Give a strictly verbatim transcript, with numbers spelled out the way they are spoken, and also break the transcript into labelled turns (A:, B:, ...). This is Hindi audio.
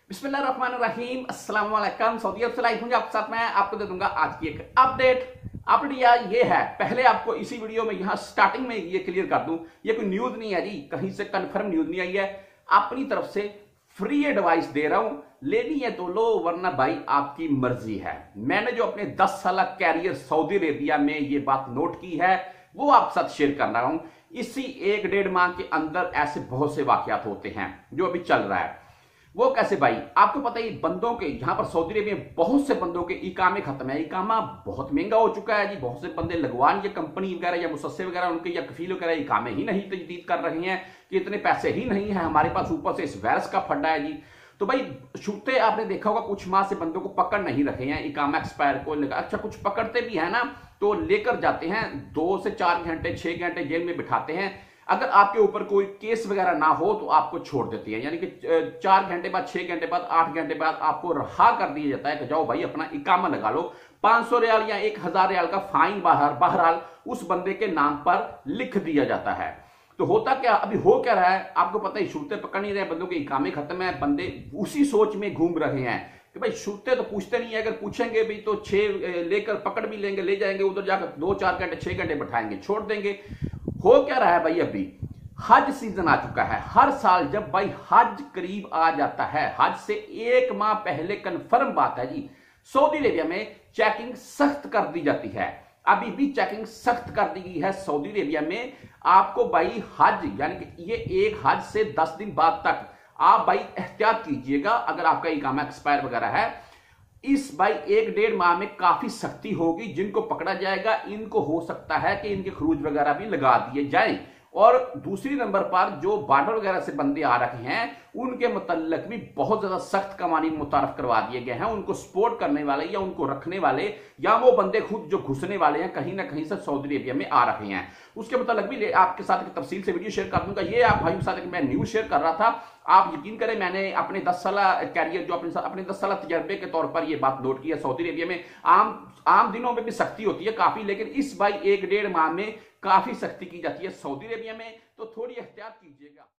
A: बिस्मिल्लाहिर्रहमानिर्रहीम अस्सलाम वालेकुम। सऊदी अरब से लाइव हूँ आपके साथ। मैं आपको दे दूंगा आज की एक अपडेट। अपडेट ये है, पहले आपको इसी वीडियो में यहाँ स्टार्टिंग में ये क्लियर कर दूं, ये कोई न्यूज नहीं है जी, कहीं से कंफर्म न्यूज नहीं आई है। अपनी तरफ से फ्री एडवाइस दे रहा हूं, लेनी है तो लो वरना भाई आपकी मर्जी है। मैंने जो अपने दस साल कैरियर सऊदी अरेबिया में ये बात नोट की है वो आपके साथ शेयर कर रहा हूं। इसी एक डेढ़ माह के अंदर ऐसे बहुत से वाकयात होते हैं जो अभी चल रहा है। वो कैसे भाई, आपको पता ही बंदों के यहाँ पर सऊदी अरेबिया में बहुत से बंदों के इकामे खत्म है। इकामा बहुत महंगा हो चुका है जी, बहुत से बंदे लगवा नहीं, कंपनी वगैरह या मुसस्से वगैरह उनके या कफील वगैरह इकामे ही नहीं तजदीद कर रहे हैं कि इतने पैसे ही नहीं है हमारे पास, ऊपर से इस वायरस का फड्डा है जी। तो भाई छूटे आपने देखा होगा कुछ माह से बंदों को पकड़ नहीं रखे हैं इकामा एक्सपायर को लेकर। अच्छा कुछ पकड़ते भी है ना तो लेकर जाते हैं, दो से चार घंटे छह घंटे जेल में बिठाते हैं। अगर आपके ऊपर कोई केस वगैरह ना हो तो आपको छोड़ देती है, यानी कि चार घंटे बाद छह घंटे बाद आठ घंटे बाद आपको रहा कर दिया जाता है कि जाओ भाई अपना इकामा लगा लो। पांच सौ रियाल या एक हजार रियाल का फाइन बाहर बहरहाल उस बंदे के नाम पर लिख दिया जाता है। तो होता क्या, अभी हो क्या रहा है आपको पता ही, शूरते पकड़ नहीं रहे, बंदों के इकामे खत्म है, बंदे उसी सोच में घूम रहे हैं कि भाई शूरते तो पूछते नहीं है, अगर पूछेंगे भी तो छह लेकर पकड़ भी लेंगे, ले जाएंगे उधर जाकर दो चार घंटे छह घंटे बैठाएंगे, छोड़ देंगे। हो क्या रहा है भाई, अभी हज सीजन आ चुका है। हर साल जब भाई हज करीब आ जाता है, हज से एक माह पहले कंफर्म बात है जी, सऊदी अरेबिया में चेकिंग सख्त कर दी जाती है। अभी भी चेकिंग सख्त कर दी गई है सऊदी अरेबिया में। आपको भाई हज यानी कि ये एक हज से दस दिन बाद तक आप भाई एहतियात कीजिएगा। अगर आपका इकामा एक्सपायर वगैरह है, इस भाई एक डेढ़ माह में काफी सख्ती होगी। जिनको पकड़ा जाएगा इनको हो सकता है कि इनके खरूज वगैरह भी लगा दिए जाएं। और दूसरी नंबर पर जो बॉर्डर वगैरह से बंदे आ रखे हैं उनके मुतल्लिक भी बहुत ज्यादा सख्त कवानीन मुतारफ करवा दिए गए हैं। उनको सपोर्ट करने वाले या उनको रखने वाले या वो बंदे खुद जो घुसने वाले हैं कहीं ना कहीं से सऊदी अरेबिया में आ रहे हैं, उसके मुताल्लिक भी आपके साथ एक तफसील से वीडियो शेयर कर दूंगा। ये आप भाई के साथ मैं न्यूज शेयर कर रहा था, आप यकीन करें मैंने अपने दस साल कैरियर जो अपने अपने दस साल तजर्बे के तौर पर यह बात नोट की है। सऊदी अरेबिया में आम आम दिनों में भी सख्ती होती है काफी, लेकिन इस भाई एक डेढ़ माह में काफी सख्ती की जाती है सऊदी अरेबिया में, तो थोड़ी एहतियात कीजिएगा।